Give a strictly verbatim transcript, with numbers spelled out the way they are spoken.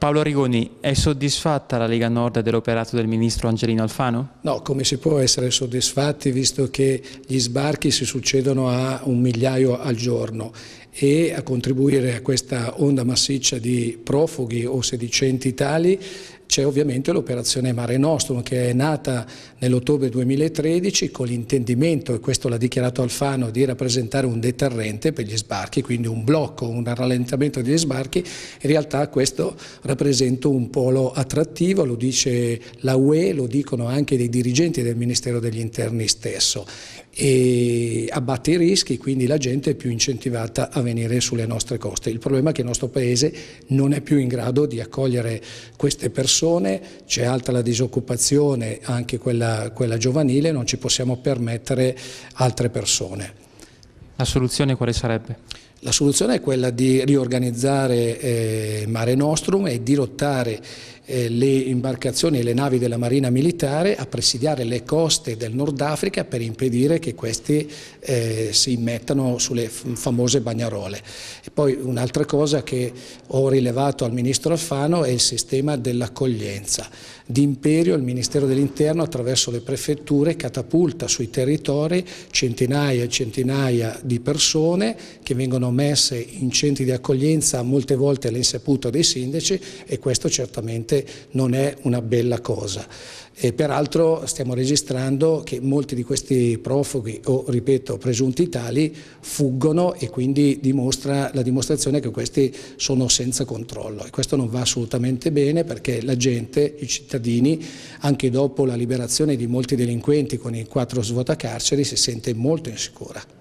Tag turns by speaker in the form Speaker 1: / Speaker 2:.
Speaker 1: Paolo Rigoni, è soddisfatta la Lega Nord dell'operato del ministro Angelino Alfano?
Speaker 2: No, come si può essere soddisfatti visto che gli sbarchi si succedono a un migliaio al giorno e a contribuire a questa onda massiccia di profughi o sedicenti tali c'è ovviamente l'operazione Mare Nostrum, che è nata nell'ottobre duemilatredici con l'intendimento, e questo l'ha dichiarato Alfano, di rappresentare un deterrente per gli sbarchi, quindi un blocco, un rallentamento degli sbarchi. In realtà questo rappresenta un polo attrattivo, lo dice la U E, lo dicono anche dei dirigenti del Ministero degli Interni stesso, e abbatte i rischi, quindi la gente è più incentivata a venire sulle nostre coste. Il problema è che il nostro Paese non è più in grado di accogliere queste persone, c'è alta la disoccupazione, anche quella, quella giovanile, non ci possiamo permettere altre persone.
Speaker 1: La soluzione quale sarebbe?
Speaker 2: La soluzione è quella di riorganizzare eh, Mare Nostrum e dirottare eh, le imbarcazioni e le navi della Marina Militare a presidiare le coste del Nord Africa per impedire che questi eh, si immettano sulle famose bagnarole. E poi un'altra cosa che ho rilevato al Ministro Alfano è il sistema dell'accoglienza. D'imperio il Ministero dell'Interno attraverso le prefetture catapulta sui territori centinaia e centinaia di persone che vengono messe in centri di accoglienza, molte volte all'insaputa dei sindaci, e questo certamente non è una bella cosa. E peraltro stiamo registrando che molti di questi profughi o, ripeto, presunti tali fuggono, e quindi dimostra la dimostrazione che questi sono senza controllo, e questo non va assolutamente bene, perché la gente, i cittadini, anche dopo la liberazione di molti delinquenti con i quattro svuotacarceri, si sente molto insicura.